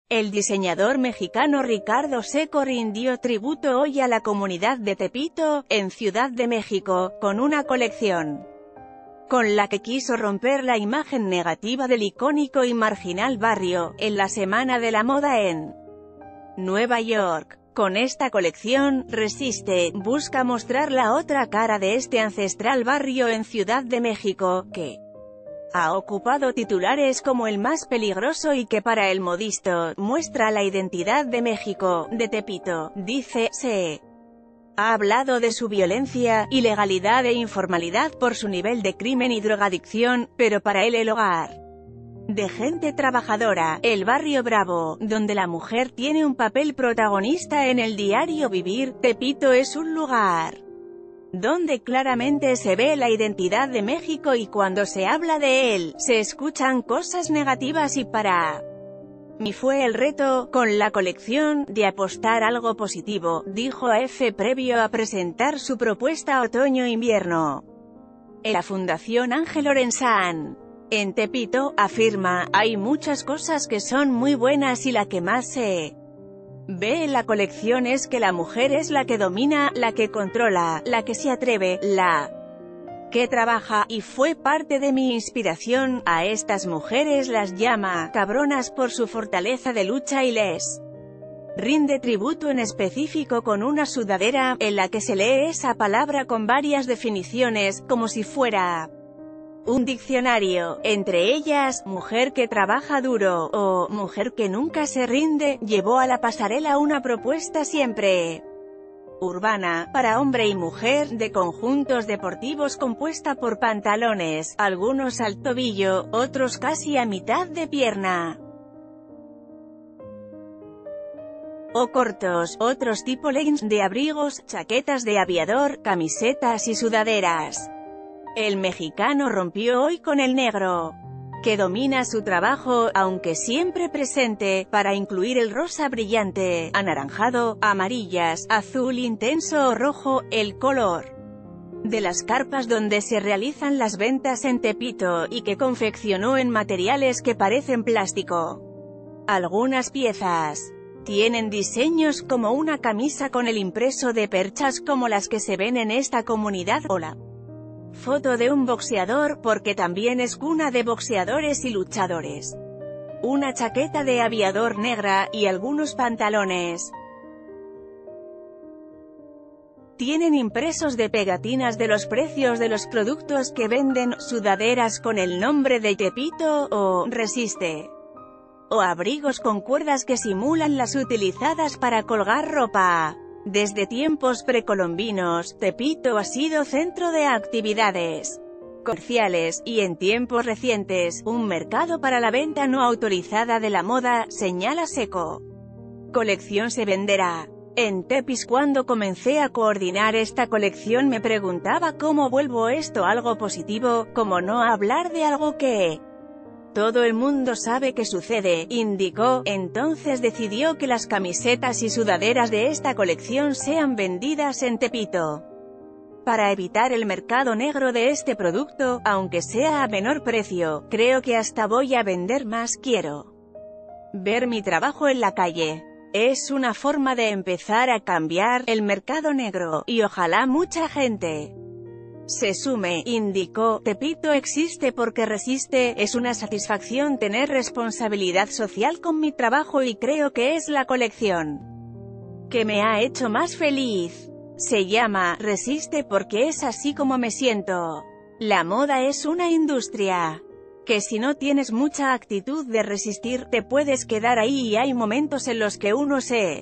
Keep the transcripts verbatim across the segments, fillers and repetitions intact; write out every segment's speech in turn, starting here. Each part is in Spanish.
El diseñador mexicano Ricardo Seco rindió tributo hoy a la comunidad de Tepito, en Ciudad de México, con una colección con la que quiso romper la imagen negativa del icónico y marginal barrio, en la Semana de la Moda en Nueva York. Con esta colección, Resiste busca mostrar la otra cara de este ancestral barrio en Ciudad de México, que ha ocupado titulares como el más peligroso y que para el modisto muestra la identidad de México, de Tepito. Dice, se ha hablado de su violencia, ilegalidad e informalidad por su nivel de crimen y drogadicción, pero para él el hogar de gente trabajadora, el barrio bravo, donde la mujer tiene un papel protagonista en el diario vivir, Tepito es un lugar donde claramente se ve la identidad de México y cuando se habla de él, se escuchan cosas negativas y para mí fue el reto, con la colección, de apostar algo positivo, dijo a F previo a presentar su propuesta otoño-invierno en la Fundación Ángel Lorenzán. En Tepito, afirma, hay muchas cosas que son muy buenas y la que más se ve en la colección es que la mujer es la que domina, la que controla, la que se atreve, la que trabaja, y fue parte de mi inspiración. A estas mujeres las llama cabronas por su fortaleza de lucha y les rinde tributo en específico con una sudadera, en la que se lee esa palabra con varias definiciones, como si fuera un diccionario, entre ellas, mujer que trabaja duro, o mujer que nunca se rinde. Llevó a la pasarela una propuesta siempre urbana, para hombre y mujer, de conjuntos deportivos compuesta por pantalones, algunos al tobillo, otros casi a mitad de pierna, o cortos, otros tipo leggings, de abrigos, chaquetas de aviador, camisetas y sudaderas. El mexicano rompió hoy con el negro, que domina su trabajo, aunque siempre presente, para incluir el rosa brillante, anaranjado, amarillas, azul intenso o rojo, el color de las carpas donde se realizan las ventas en Tepito, y que confeccionó en materiales que parecen plástico. Algunas piezas tienen diseños como una camisa con el impreso de perchas como las que se ven en esta comunidad, o la foto de un boxeador, porque también es cuna de boxeadores y luchadores. Una chaqueta de aviador negra, y algunos pantalones tienen impresos de pegatinas de los precios de los productos que venden, sudaderas con el nombre de Tepito, o Resiste, o abrigos con cuerdas que simulan las utilizadas para colgar ropa. Desde tiempos precolombinos, Tepito ha sido centro de actividades comerciales, y en tiempos recientes, un mercado para la venta no autorizada de la moda, señala Seco. Colección se venderá en Tepis. Cuando comencé a coordinar esta colección me preguntaba cómo vuelvo esto algo positivo, cómo no hablar de algo que todo el mundo sabe que sucede, indicó. Entonces decidió que las camisetas y sudaderas de esta colección sean vendidas en Tepito, para evitar el mercado negro de este producto, aunque sea a menor precio. Creo que hasta voy a vender más. Quiero ver mi trabajo en la calle. Es una forma de empezar a cambiar el mercado negro, y ojalá mucha gente se sume, indicó. Tepito existe porque resiste. Es una satisfacción tener responsabilidad social con mi trabajo y creo que es la colección que me ha hecho más feliz. Se llama Resiste porque es así como me siento. La moda es una industria que si no tienes mucha actitud de resistir, te puedes quedar ahí, y hay momentos en los que uno se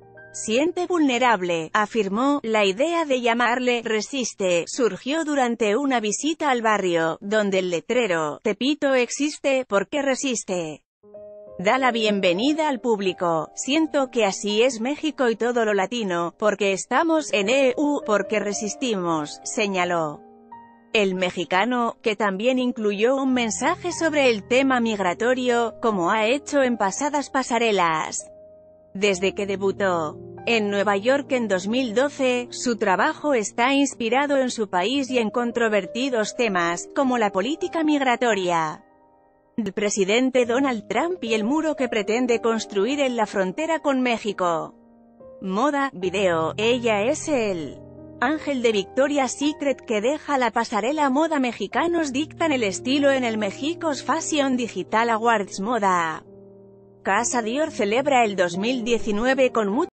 siente vulnerable, afirmó. La idea de llamarle Resiste surgió durante una visita al barrio, donde el letrero Tepito existe porque resiste da la bienvenida al público. Siento que así es México y todo lo latino, porque estamos en E U, porque resistimos, señaló. El mexicano, que también incluyó un mensaje sobre el tema migratorio, como ha hecho en pasadas pasarelas. Desde que debutó en Nueva York en dos mil doce, su trabajo está inspirado en su país y en controvertidos temas, como la política migratoria. del presidente Donald Trump y el muro que pretende construir en la frontera con México. Moda, video, ella es el ángel de Victoria's Secret que deja la pasarela moda. Mexicanos dictan el estilo en el Mexico's Fashion Digital Awards. Moda. Casa Dior celebra el dos mil diecinueve con mucho